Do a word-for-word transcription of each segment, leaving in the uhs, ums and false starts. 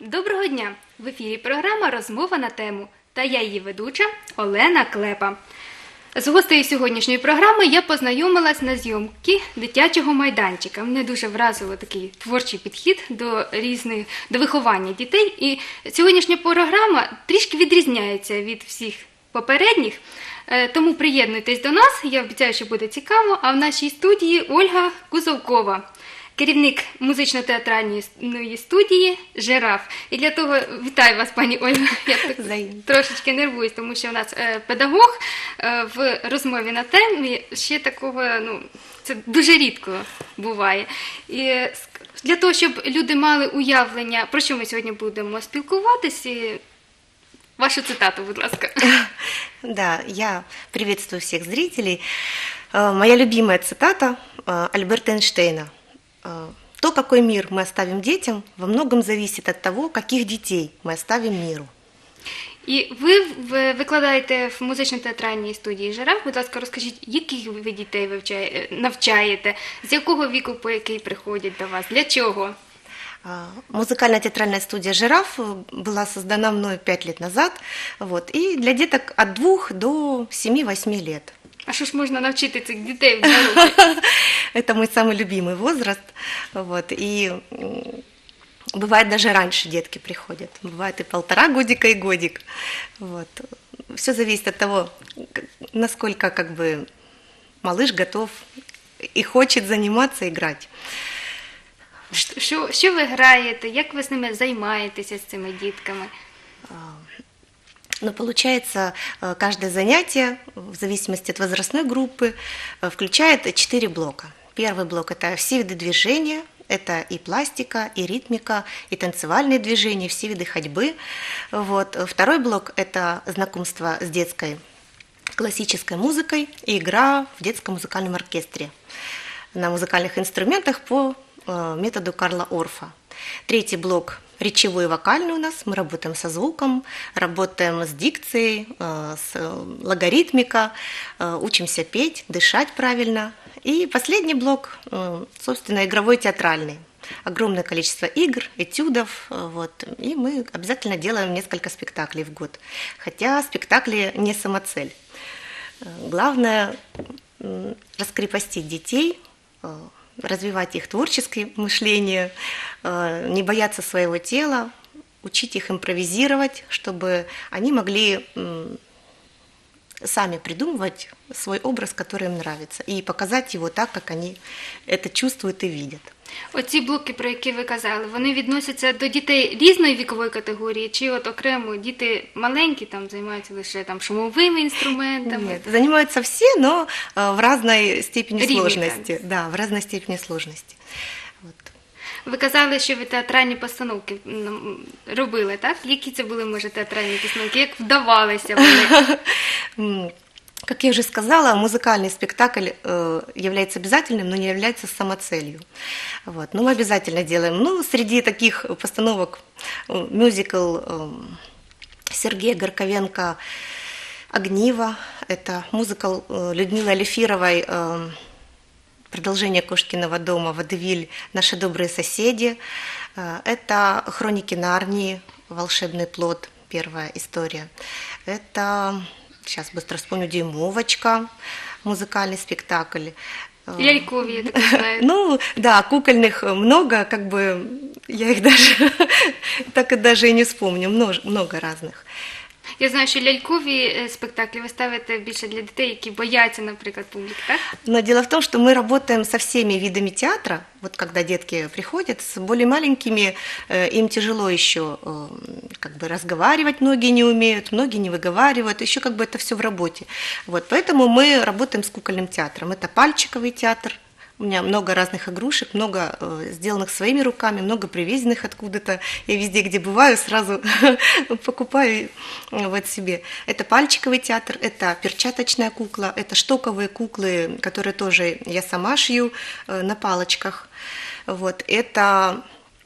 Доброго дня! В ефірі програма «Розмова на тему» та я її ведуча Олена Клепа. З гостею сьогоднішньої програми я познайомилась на зйомці дитячого майданчика. Мене дуже вразило такий творчий підхід до різних, до виховання дітей. І сьогоднішня програма трішки відрізняється від всіх попередніх. Тому приєднуйтесь до нас, я обіцяю, що буде цікаво. А в нашій студії Ольга Кузовкова, керівник музично-театральної студії «Жираф». І для того вітаю вас, пані Ольга. Я так трошечки нервуюсь, тому що у нас е, педагог е, в розмові на темі ще такого, ну, це дуже рідко буває. І для того, щоб люди мали уявлення, про що ми сьогодні будемо спілкуватися, вашу цитату, будь ласка. Да, я приветствую всех зрителей. Моя любимая цитата Альберта Эйнштейна. То, какой мир мы оставим детям, во многом зависит от того, каких детей мы оставим миру. І ви викладаєте в музично-театральній студії «Жираф». Будь ласка, розкажіть, яких ви дітей навчаєте, з якого віку по який приходять до вас, для чого? Музыкально-театральная студия «Жираф» была создана мной пять лет назад, вот, и для деток от двух до семи-восьми лет. А що ж можна навчити цих дітей в два роки? Это мой самый любимый возраст, вот, и бывает даже раньше детки приходят, бывает и полтора годика, и годик, вот. Все зависит от того, насколько как бы малыш готов и хочет заниматься, играть. Що, що ви граєте, як ви з ними займаєтеся, з цими дітками? Но получается, каждое занятие, в зависимости от возрастной группы, включает четыре блока. Первый блок – это все виды движения, это и пластика, и ритмика, и танцевальные движения, все виды ходьбы. Вот. Второй блок – это знакомство с детской классической музыкой и игра в детском музыкальном оркестре на музыкальных инструментах по методу Карла Орфа. Третий блок – речевой и вокальный у нас. Мы работаем со звуком, работаем с дикцией, с логаритмика, учимся петь, дышать правильно. И последний блок, собственно, игровой театральный. Огромное количество игр, этюдов, вот, и мы обязательно делаем несколько спектаклей в год. Хотя спектакли не самоцель. Главное раскрепостить детей, развивать их творческое мышление, не бояться своего тела, учить их импровизировать, чтобы они могли сами придумывать свой образ, который им нравится, и показать его так, как они это чувствуют и видят. Оці блоки, про які ви казали, вони відносяться до дітей різної вікової категорії, чи от окремо діти маленькі там займаються лише там шумовими інструментами? Нет, занимаются все, но в разной степени Ритмика. сложности. Да, в разной степени сложности. Вот. Ви казали, що ви театральні постановки робили, так? Які це були, може, театральні постановки? Як вдавалися вони? Как я уже сказала, музыкальный спектакль э, является обязательным, но не является самоцелью. Вот. Но мы обязательно делаем. Ну, среди таких постановок э, мюзикл э, Сергея Горковенко «Огниво». Это мюзикл э, Людмилы Алифировой э, «Продолжение Кошкиного дома», «Водевиль», «Наши добрые соседи». Э, это «Хроники Нарнии», «Волшебный плод», первая история. Это... Сейчас быстро вспомню, «Дюймовочка», музыкальный спектакль. Лялькові, я так знаю. Ну, да, кукольных много, как бы я их даже так и даже и не вспомню, много, много разных. Я знаю, що лялькові спектаклі ви ставите більше для дітей, які бояться, наприклад, публіки, так? Но дело в том, что мы работаем со всеми видами театра. Вот когда детки приходят, с более маленькими, им тяжело еще как бы разговаривать, многие не умеют, многие не выговаривают, еще как бы это все в работе. Вот, поэтому мы работаем с кукольным театром. Это пальчиковый театр. У меня много разных игрушек, много э, сделанных своими руками, много привезенных откуда-то. Я везде, где бываю, сразу покупаю вот себе. Это пальчиковый театр, это перчаточная кукла, это штоковые куклы, которые тоже я сама шью э, на палочках. Вот. Это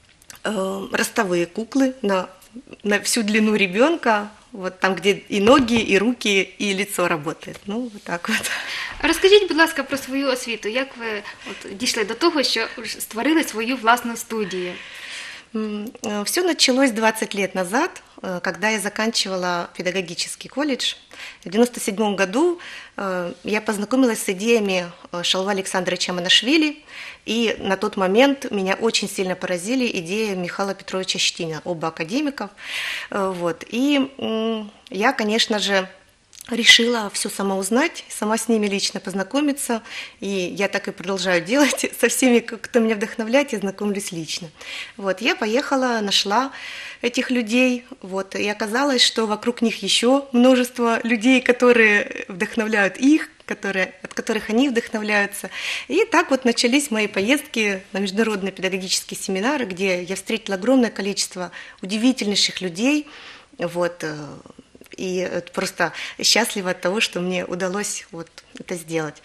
э, ростовые куклы на, на всю длину ребенка. Вот там, где и ноги, и руки, и лицо работает. Ну, вот так вот. Розкажіть, будь ласка, про свою освіту. Як ви от, дійшли до того, що створили свою власну студію? Все началось двадцать лет назад, э, когда я заканчивала педагогический колледж. В девяносто седьмом году э, я познакомилась с идеями э, Шалва Александровича Манашвили, и на тот момент меня очень сильно поразили идеи Михаила Петровича Щетинина, оба академиков. Э, Вот. И м, я, конечно же, решила все сама узнать, сама с ними лично познакомиться, и я так и продолжаю делать. Со всеми, кто меня вдохновляет, я знакомлюсь лично. Вот, я поехала, нашла этих людей, вот, и оказалось, что вокруг них еще множество людей, которые вдохновляют их, которые, от которых они вдохновляются. И так вот начались мои поездки на международные педагогические семинары, где я встретила огромное количество удивительнейших людей, вот. И просто счастлива от того, что мне удалось вот это сделать.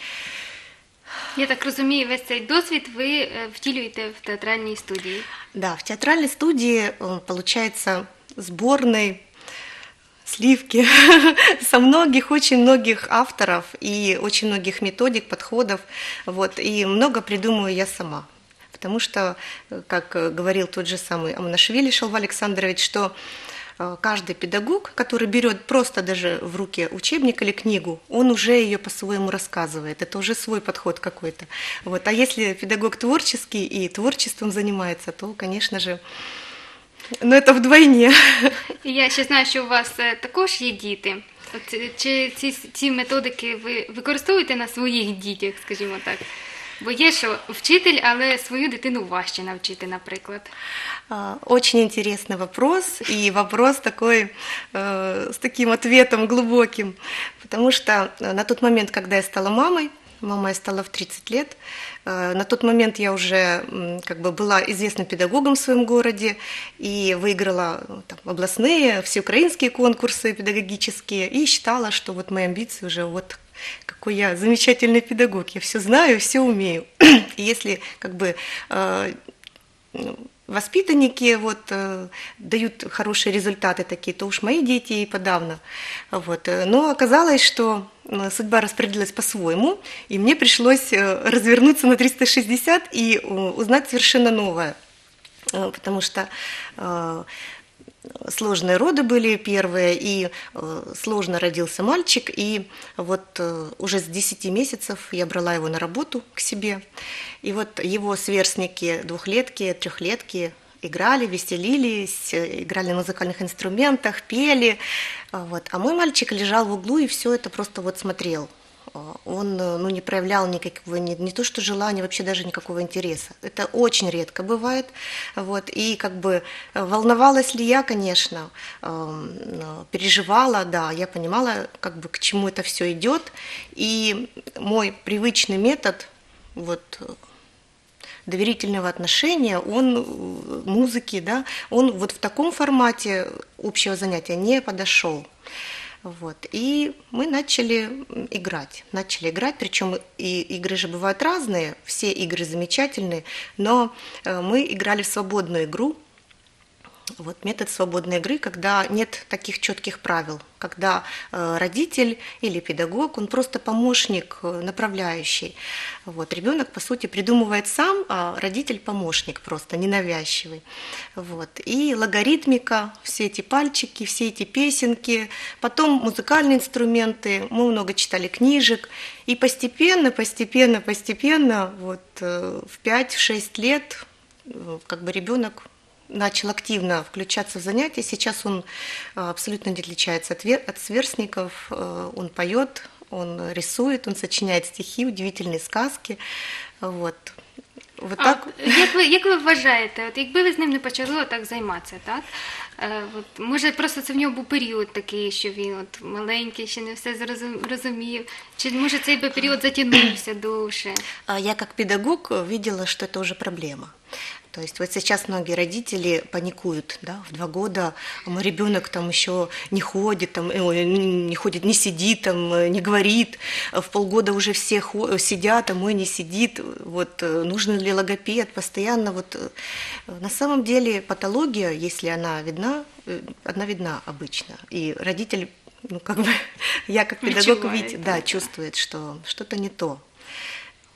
Я так розумію, весь цей досвід ви е, втілюєте в театральній студії. Да, в театральной студии э, получается сборной сливки со многих, очень многих авторов и очень многих методик, подходов. Вот, и много придумаю я сама. Потому что, как говорил тот же самый Аманашвили Шалва Александрович, что каждый педагог, который берет просто даже в руки учебник или книгу, он уже ее по-своему рассказывает. Это уже свой подход какой-то. Вот. А если педагог творческий и творчеством занимается, то, конечно же, ну, это вдвойне. І я ще знаю, що у вас е, також є діти. От, е, чи ці, ці методики ви використовуєте на своїх дітях, скажімо так? Бо є, що вчитель, але свою дитину важче навчити, наприклад. А, Очень интересный вопрос, и вопрос такой, э, с таким ответом глубоким, потому что на тот момент, когда я стала мамой, мама я стала в тридцать лет, э, на тот момент я уже м, как бы была известным педагогом в своем городе и выиграла ну, там, областные, всеукраинские конкурсы педагогические, и считала, что вот мои амбиции уже вот какой я замечательный педагог, я все знаю, все умею. И если как бы э, воспитанники вот, э, дают хорошие результаты такие, то уж мои дети и подавно. Вот. Но оказалось, что судьба распределилась по-своему, и мне пришлось развернуться на триста шестьдесят и узнать совершенно новое. Потому что э, сложные роды были первые, и э, сложно родился мальчик, и вот э, уже с десяти месяцев я брала его на работу к себе, и вот его сверстники, двухлетки, трехлетки, играли, веселились, играли на музыкальных инструментах, пели, вот. А мой мальчик лежал в углу и все это просто вот смотрел. Он ну, не проявлял никакого, не, не то что желания, вообще даже никакого интереса. Это очень редко бывает. Вот. И как бы волновалась ли я, конечно, переживала, да, я понимала, как бы, к чему это все идет. И мой привычный метод вот, доверительного отношения, он музыки, да, он вот в таком формате общего занятия не подошел. Вот. И мы начали играть, начали играть, причем и игры же бывают разные, все игры замечательные, но мы играли в свободную игру. Вот метод свободной игры, когда нет таких четких правил, когда э, родитель или педагог, он просто помощник, направляющий. Вот. Ребенок, по сути, придумывает сам, а родитель помощник просто, ненавязчивый. Вот. И логаритмика, все эти пальчики, все эти песенки, потом музыкальные инструменты, мы много читали книжек, и постепенно, постепенно, постепенно, вот, э, в пять-шесть лет э, как бы ребенок начал активно включаться в занятия. Сейчас он абсолютно не отличается от сверстников. Он поет, он рисует, он сочиняет стихи, удивительные сказки. Вот. Вот а, так. Як ви, як ви вважаєте, от якби ви з ним не почали отак займатися, так? Е, от, може, просто це в нього був період такий, що він от маленький, ще не все зрозумів, чи може цей би період затягнувся довше? Я как педагог видела, что это уже проблема. То есть вот сейчас многие родители паникуют, да, в два года мой ребенок там еще не ходит, там, не ходит, не сидит, там, не говорит, в полгода уже все сидят, а мой не сидит, вот, нужен ли логопед, постоянно, вот, на самом деле патология, если она видна, она видна обычно, и родитель, ну, как бы, я как педагог, видит, да, чувствует, что что-то не то. Вот.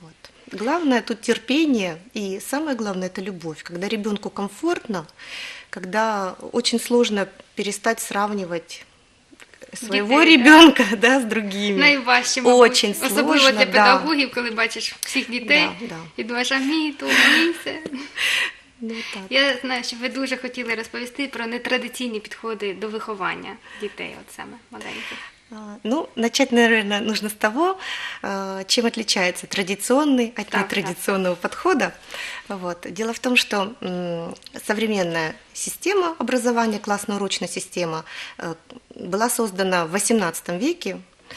Главное тут терпение, и самое главное это любовь. Когда ребенку комфортно, когда очень сложно перестать сравнивать своего Дітей, ребенка, да, с другими. Найважче, мабуть. Очень Особливо сложно, для да. педагогів, коли бачиш всіх дітей Да, да. і думаєш, а мій то, мій це. Ну, так. Я знаю, що ви дуже хотіли розповісти про нетрадиційні підходи до виховання дітей, от саме маленьких. А, Ну, начать, наверное, нужно с того, а, чем отличается традиционный от Так, нетрадиционного подхода. Вот. Дело в том, что м, современная система образования, классно-урочная система, э, была создана в восемнадцатом веке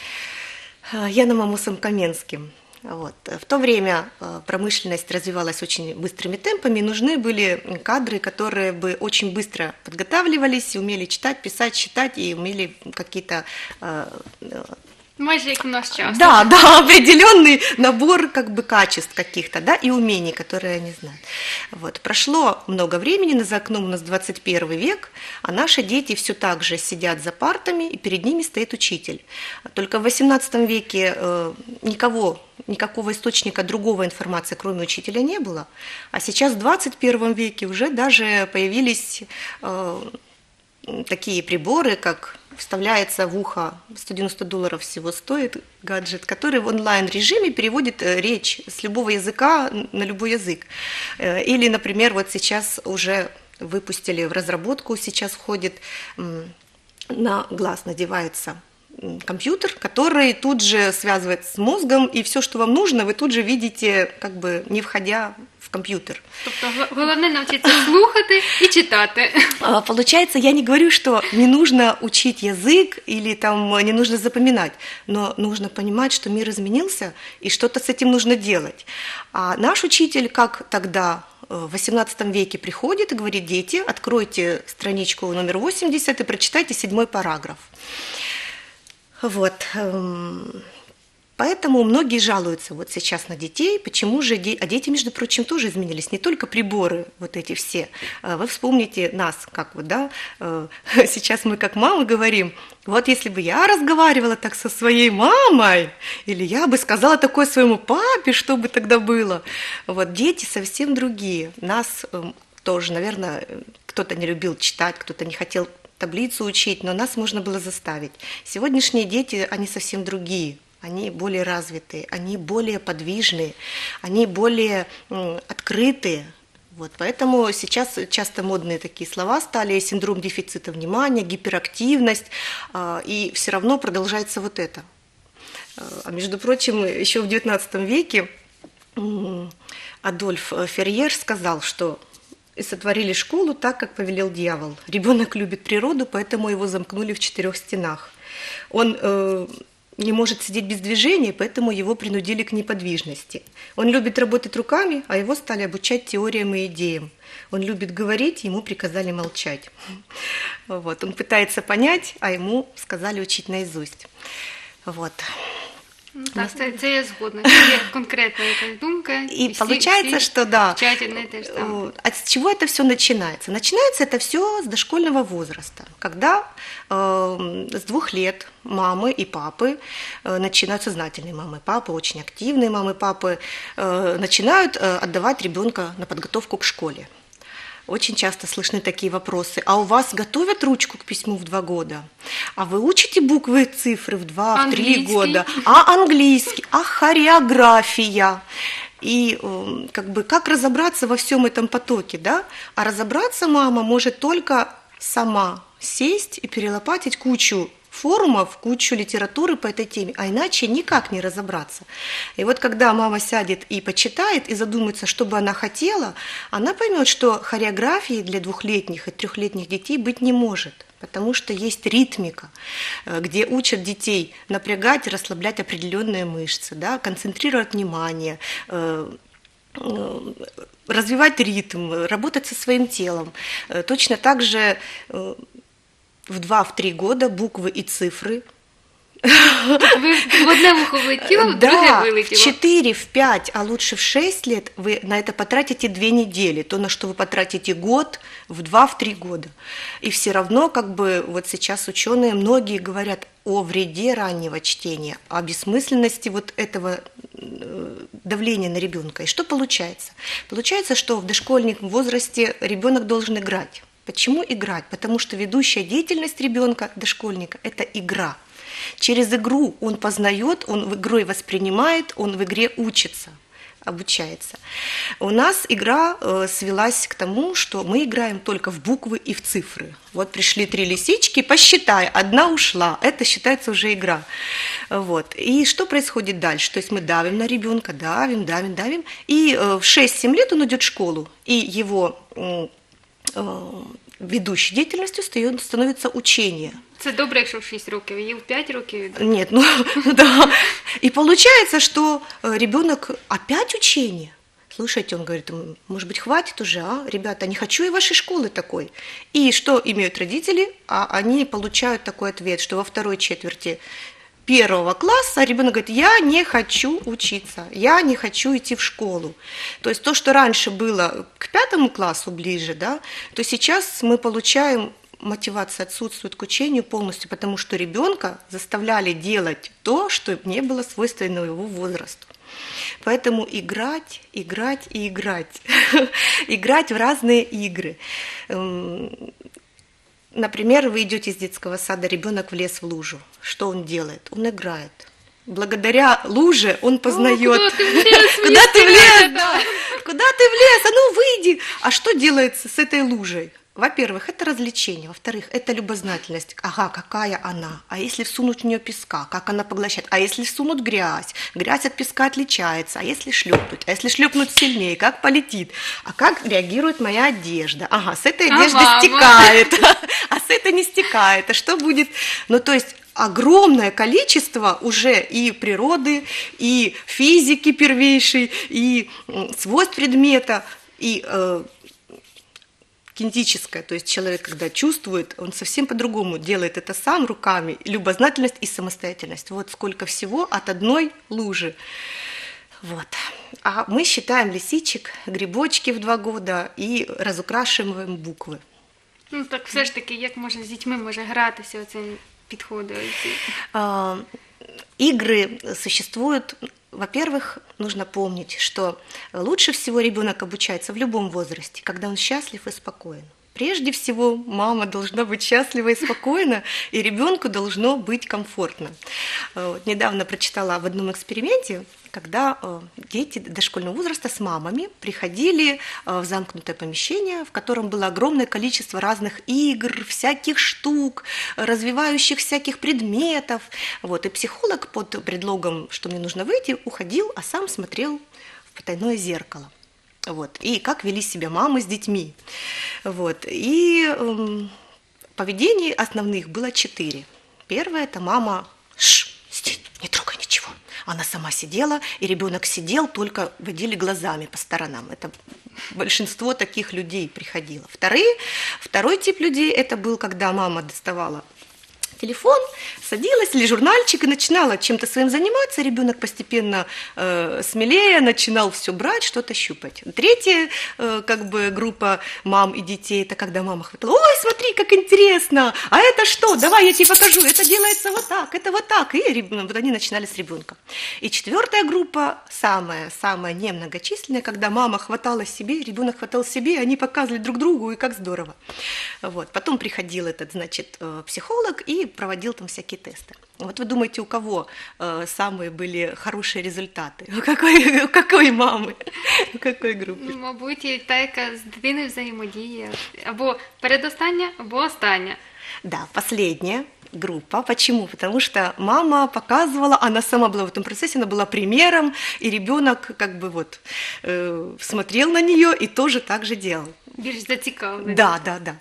э, Яном Амосом Каменским. Вот. В то время э, промышленность развивалась очень быстрыми темпами, и нужны были кадры, которые бы очень быстро подготавливались, умели читать, писать, считать и умели какие-то э, э, Майже як в наш час. да, да, определенный набор как бы качеств каких-то, да, и умений, которые они знают. Вот. Прошло много времени, за окном у нас двадцать первый век, а наши дети все так же сидят за партами, и перед ними стоит учитель. Только в восемнадцатом веке э, никого, никакого источника другого информации, кроме учителя, не было, а сейчас в двадцать первом веке уже даже появились э, такие приборы, как вставляется в ухо, сто девяносто долларов всего стоит гаджет, который в онлайн-режиме переводит э, речь с любого языка на любой язык. Э, Или, например, вот сейчас уже выпустили в разработку, сейчас входит, м, на глаз надевается м, компьютер, который тут же связывает с мозгом, и все, что вам нужно, вы тут же видите, как бы не входя в компьютер. Тобто г- головне навчитися слухати і читати. А, Получается, я не говорю, что не нужно учить язык или там не нужно запоминать, но нужно понимать, что мир изменился и что-то с этим нужно делать. А наш учитель, как тогда э, в восемнадцатом веке приходит и говорит: дети, откройте страничку номер восемьдесят и прочитайте седьмой параграф. Вот. эм, Поэтому многие жалуются вот сейчас на детей, почему же, де- а дети, между прочим, тоже изменились, не только приборы вот эти все. А Вы вспомните нас, как вот, да, э, сейчас мы как мамы говорим, вот если бы я разговаривала так со своей мамой, или я бы сказала такое своему папе, что бы тогда было. Вот дети совсем другие. Нас эм, тоже, наверное, кто-то не любил читать, кто-то не хотел таблицу учить, но нас можно было заставить. Сегодняшние дети, они совсем другие. Они более развитые, они более подвижные, они более м, открытые. Вот, поэтому сейчас часто модные такие слова стали: синдром дефицита внимания, гиперактивность, а, и все равно продолжается вот это. А между прочим, еще в девятнадцатом веке м, Адольф Ферьер сказал, что и сотворили школу так, как повелел дьявол. Ребенок любит природу, поэтому его замкнули в четырех стенах. Он э, не может сидеть без движения, поэтому его принудили к неподвижности. Он любит работать руками, а его стали обучать теориям и идеям. Он любит говорить, ему приказали молчать. Вот. Он пытается понять, а ему сказали учить наизусть. Вот. Ну, так, це, це я згодна. Це є конкретна якась думка. И всі- получается, всі что да, вчать одне і те ж саме. э, от с чего это все начинается? Начинается это все с дошкольного возраста, когда э, с двух лет мамы и папы э, начинают, сознательные мамы и папы, очень активные мамы и папы, э, начинают э, отдавать ребенка на подготовку к школе. Очень часто слышны такие вопросы: а у вас готовят ручку к письму в два года? А вы учите буквы и цифры в два, в три Английский? года? А английский? А хореография? И э, как бы как разобраться во всем этом потоке, да? А разобраться мама может только сама сесть и перелопатить кучу форумов, кучу литературы по этой теме, а иначе никак не разобраться. И вот когда мама сядет и почитает, и задумается, что бы она хотела, она поймет, что хореографии для двухлетних и трехлетних детей быть не может, потому что есть ритмика, э, где учат детей напрягать и расслаблять определенные мышцы, да, концентрировать внимание, э, э, развивать ритм, работать со своим телом. Э, Точно так же э, в два-три года буквы и цифры Ви в одне вухо влетіло, в друге Да, в вилетіло. четыре, в пять, а лучше в шесть лет вы на это потратите две недели, то, на что вы потратите год, в два, в три года. И все равно, как бы, вот сейчас ученые, многие говорят о вреде раннего чтения, о бессмысленности вот этого э, давления на ребенка. И что получается? Получается, что в дошкольном возрасте ребенок должен играть. Почему играть? Потому что ведущая деятельность ребенка, дошкольника, это игра. Через игру он познает, он в игрой воспринимает, он в игре учится, обучается. У нас игра э, свелась к тому, что мы играем только в буквы и в цифры. Вот пришли три лисички, посчитай, одна ушла, это считается уже игра. Вот. И что происходит дальше? То есть мы давим на ребенка, давим, давим, давим, и э, в шесть-семь лет он идет в школу, и его э, э, ведущей деятельностью становится учение. Це добре, якщо в шість років, і в п'ять років. Нет, ну да. И получается, что ребенок опять учение. Слушайте, он говорит, может быть, хватит уже, а? Ребята, не хочу и вашей школы такой. И что имеют родители? А они получают такой ответ, что во второй четверти первого класса ребенок говорит, я не хочу учиться, я не хочу идти в школу. То есть то, что раньше было к пятому классу ближе, да, то сейчас мы получаем, мотивация отсутствует к учению полностью, потому что ребенка заставляли делать то, что не было свойственно его возрасту. Поэтому играть, играть и играть. Играть в разные игры. Например, вы идете из детского сада, ребенок влез в лужу. Что он делает? Он играет. Благодаря луже он познает. Куда ты влез? Куда ты влез? Да. Куда ты влез? А ну выйди. А что делается с этой лужей? Во-первых, это развлечение. Во-вторых, это любознательность. Ага, какая она? А если всунуть в нее песка, как она поглощает? А если всунуть грязь? Грязь от песка отличается. А если шлепнуть? А если шлепнуть сильнее, как полетит? А как реагирует моя одежда? Ага, с этой одежды А мама? стекает, а с этой не стекает. А что будет? Ну, то есть огромное количество уже и природы, и физики первейшей, и свойств предмета, и э, кинетическое, то есть человек, когда чувствует, он совсем по-другому делает это сам руками, любознательность и самостоятельность. Вот сколько всего от одной лужи. Вот. А мы считаем лисичек, грибочки в два года и разукрашиваем буквы. Ну так все ж таки, як можна з дітьми може гратися оцим підходом? А, игры существуют. Во-первых, нужно помнить, что лучше всего ребенок обучается в любом возрасте, когда он счастлив и спокоен. Прежде всего, мама должна быть счастлива и спокойна, и ребенку должно быть комфортно. Вот, недавно прочитала в одном эксперименте, когда дети дошкольного возраста с мамами приходили в замкнутое помещение, в котором было огромное количество разных игр, всяких штук, развивающих всяких предметов. Вот, и психолог под предлогом, что мне нужно выйти, уходил, а сам смотрел в потайное зеркало. Вот, и как вели себя мамы с детьми. Вот, и э, поведений основных было четыре. Первое – это мама «Шш, сиди, не трогай ничего». Она сама сидела, и ребенок сидел, только водили глазами по сторонам. Это большинство таких людей приходило. Вторые, второй тип людей – это был, когда мама доставала телефон, садилась или журнальчик и начинала чем-то своим заниматься, ребенок постепенно э, смелее начинал все брать, что-то щупать. Третья э, как бы группа мам и детей, это когда мама хватала, ой, смотри, как интересно, а это что, давай я тебе покажу, это делается вот так, это вот так, и вот они начинали с ребенка. И четвертая группа, самая-самая немногочисленная, когда мама хватала себе, ребенок хватал себе, они показывали друг другу, и как здорово. Вот. Потом приходил этот, значит, психолог и проводил там всякие тесты. Вот вы думаете, у кого э, самые были хорошие результаты? У какой, у какой мамы? У какой группы? Ну, мабуть, і та, яка з дитиною взаємодіє. Або передостання, або остання. Да, последняя группа. Почему? Потому что мама показывала, она сама была в этом процессе, она была примером, и ребенок как бы вот э, смотрел на нее и тоже так же делал. Більш зацікавлена. Да, да, да.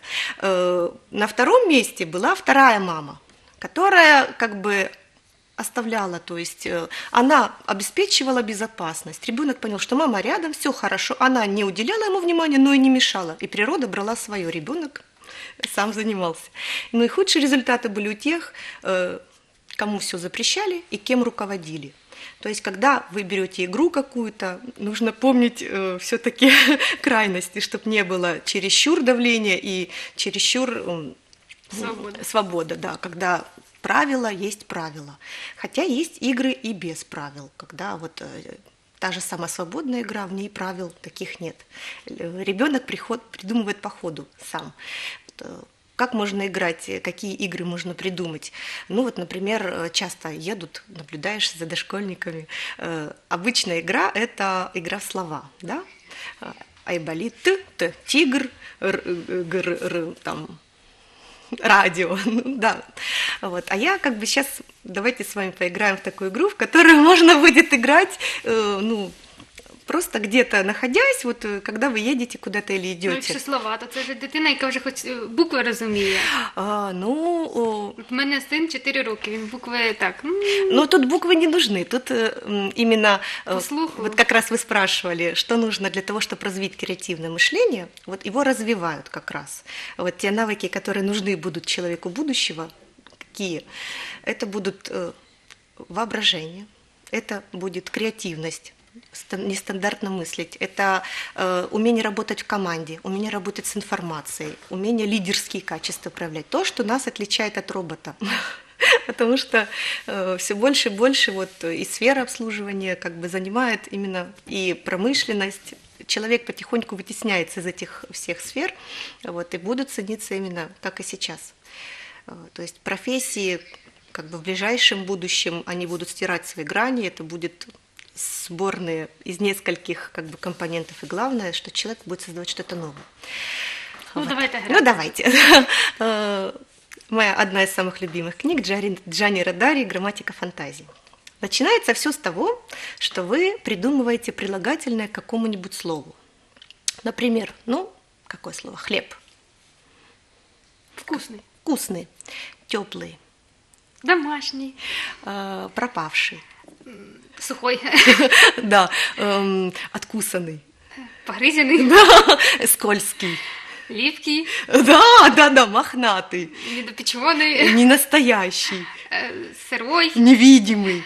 Э, на втором месте была вторая мама, которая как бы оставляла, то есть э, она обеспечивала безопасность. Ребенок понял, что мама рядом, все хорошо, она не уделяла ему внимания, но и не мешала, и природа брала свое, ребенок сам занимался. Ну и худшие результаты были у тех, э, кому все запрещали и кем руководили. То есть, когда вы берете игру какую-то, нужно помнить э, все-таки крайности, чтобы не было чересчур давления и чересчур э, Свобода. свобода, да, когда правила есть правила. Хотя есть игры и без правил, когда вот э, та же самая свободная игра, в ней правил таких нет. Ребенок приход, придумывает по ходу сам. Как можно играть, какие игры можно придумать? Ну вот, например, часто едут, наблюдаешь за дошкольниками. Обычная игра – это игра в слова, да? Айболит, т, т, тигр, р, гр, р, там, радио, да. Вот. А я как бы сейчас, давайте с вами поиграем в такую игру, в которую можно будет играть, ну, просто где-то находясь, вот когда ви їдете куди-то или Ну, йдете. якщо слова, то це ж дитина, яка вже хоч е, букви розуміє. А, ну, о, От в мене син чотири роки, він букви так. м, ну, тут буквы не нужны. Тут э, м, именно, э, По слуху. вот как раз вы спрашивали, что нужно для того, чтобы развить креативное мышление, вот его развивают как раз. Вот те навыки, которые нужны будут человеку будущего, какие? Это будут э, воображение, это будет креативность, стан- нестандартно мыслить, это э, умение работать в команде, умение работать с информацией, умение лидерские качества проявлять, то, что нас отличает от робота. Потому что э, все больше и больше вот и сфера обслуживания как бы занимает именно и промышленность. Человек потихоньку вытесняется из этих всех сфер, вот, и будут цениться именно как и сейчас. Э, То есть профессии как бы в ближайшем будущем они будут стирать свои грани, это будет сборные из нескольких как бы компонентов, и главное, что человек будет создавать что-то новое. Ну, Вот. давайте грати. Ну, давайте. Э, Моя одна из самых любимых книг Джани, Джани Родари «Грамматика фантазии». Начинается все с того, что вы придумываете прилагательное к какому-нибудь слову. Например, ну, какое слово? Хлеб. Вкусний. Вкусный, теплый, Домашній. э, пропавший, Сухой. да, эм, откусанный, Погризяний. да, скользкий, Ліпкий. да, да, да, мохнатый, Недопечений. ненастоящий, е, Сирой. невидимый,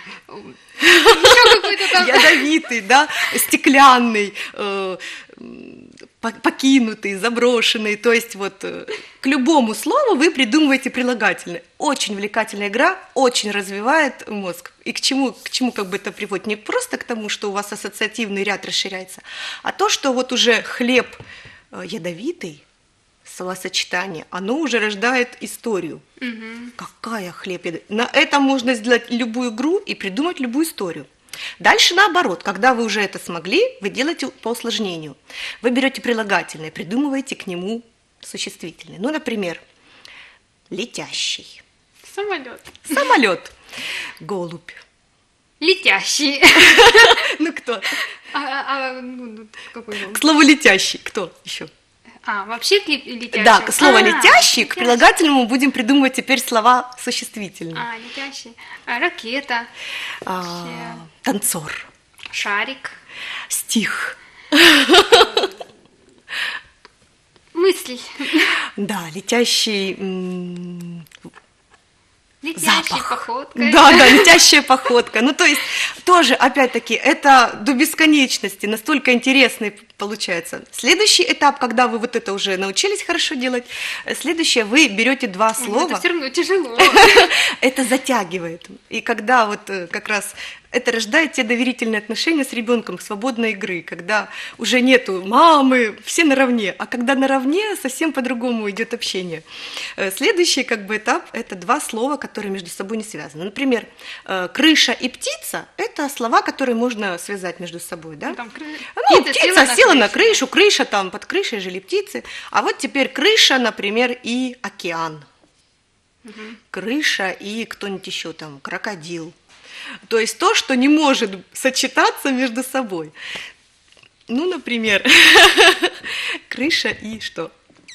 Еще какой-то там. ядовитый, да, стеклянный, э, по- покинутый, заброшенный. То есть вот э, к любому слову вы придумываете прилагательное. Очень увлекательная игра, очень развивает мозг. И к чему, к чему как бы это приводит? Не просто к тому, что у вас ассоциативный ряд расширяется, а то, что вот уже хлеб э, ядовитый, словосочетание, оно уже рождает историю. Мгм. Какая хлеб? ядовитый? На этом можно сделать любую игру и придумать любую историю. Дальше наоборот, когда вы уже это смогли, вы делаете по усложнению. Вы берете прилагательное, придумываете к нему существительное. Ну, например, летящий, Самолет. самолет, голубь. Летящий. Ну, кто? А, а, ну, ну, какой он? К слову летящий, кто еще? А, вообще клип летящий. Да, к слову А, летящий, к прилагательному будем придумывать теперь слова существительные. А, летящий. А, ракета. А, танцор, Шарик. стих, Мысль. да, летящий м, Летящий запах. походкой. Да, да, летящая походка. Ну, то есть, тоже, опять-таки, это до бесконечности, настолько интересный получается. Следующий этап, когда вы вот это уже научились хорошо делать, следующее, вы берете два Ой, слова, Это все равно тяжело. это затягивает. И когда вот э, как раз это рождает те доверительные отношения с ребенком, свободной игры, когда уже нету мамы, все наравне, а когда наравне, совсем по-другому идет общение. Э, Следующий как бы этап – это два слова, которые между собой не связаны. Например, э, крыша и птица – это слова, которые можно связать между собой, да? Там кры- Ну, птица села на крышу, крыша там, под крышей жили птицы. А вот теперь крыша, например, и океан. Мгм. Крыша и кто-нибудь еще там, крокодил. То есть то, что не может сочетаться между собой. Ну, например, крыша и что?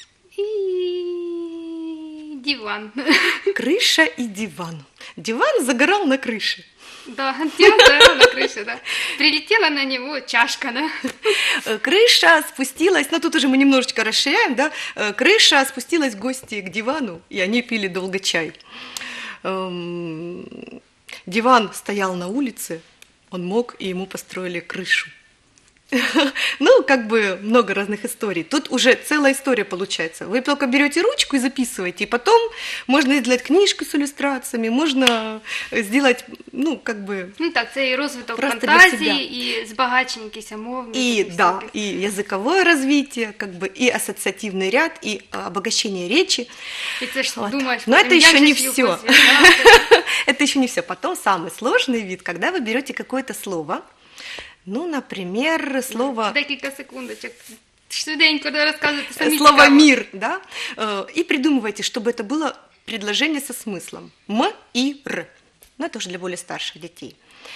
И диван. Крыша и диван. Диван загорал на крыше. Да, диван загорал на крыше, да. Прилетела на него чашка, да. Э, Крыша спустилась, ну тут уже мы немножечко расширяем, да, Э, крыша спустилась в гости к дивану, и они пили долго чай. эм, диван стоял на улице, он мог, и ему построили крышу. Ну, как бы много разных историй. Тут уже целая история получается. Вы только берете ручку и записываете, и потом можно сделать книжку с иллюстрациями, можно сделать, ну, как бы... Ну так, це і розвиток Просто для фантазії, себя. і збагачення якісь мовні. И, да, и языковое развитие, как бы, и ассоциативный ряд, и а, обогащение речи. І це ж Вот. думаєш, Но это потім, еще як не же ж його все. зв'язати? Это еще не все. Потом самый сложный вид, когда вы берете какое-то слово, ну, например, слово... Декілька секундочок. Швиденько розказуйте самі Слово цікаво. «мир», да, э, и придумывайте, чтобы это было предложение со смыслом. М и Р. Ну, это уже для более старших детей.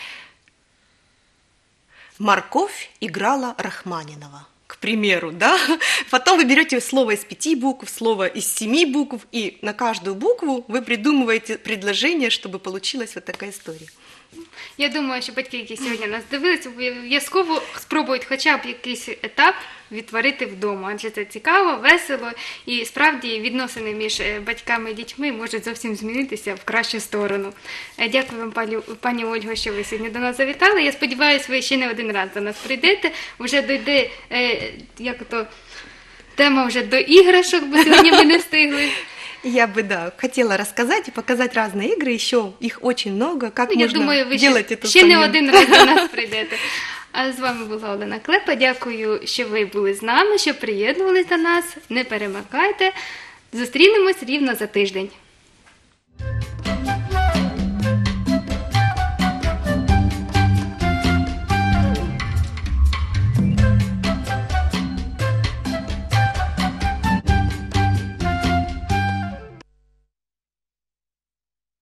Морковь играла Рахманинова, к примеру, да. Потом вы берете слово из пяти букв, слово из семи букв, и на каждую букву вы придумываете предложение, чтобы получилась вот такая история. Я думаю, що батьки, які сьогодні нас дивилися, обов'язково спробують хоча б якийсь етап відтворити вдома, адже це цікаво, весело, і справді відносини між е, батьками і дітьми можуть зовсім змінитися в кращу сторону. Е, Дякую вам, пані, пані Ольго, що ви сьогодні до нас завітали. Я сподіваюся, ви ще не один раз до нас прийдете. Вже дойде, е, як то, тема вже до іграшок, бо сьогодні ми не встигли. Я бы, да, хотела рассказать и показать разные игры, еще их очень много, как Ну, я можно думаю, ви делать ще, это ще не самим. один раз до нас прийдете. А з вами була Олена Клепа. Дякую, що ви були з нами, що приєднувалися до нас. Не перемикайте. Зустрінемось рівно за тиждень.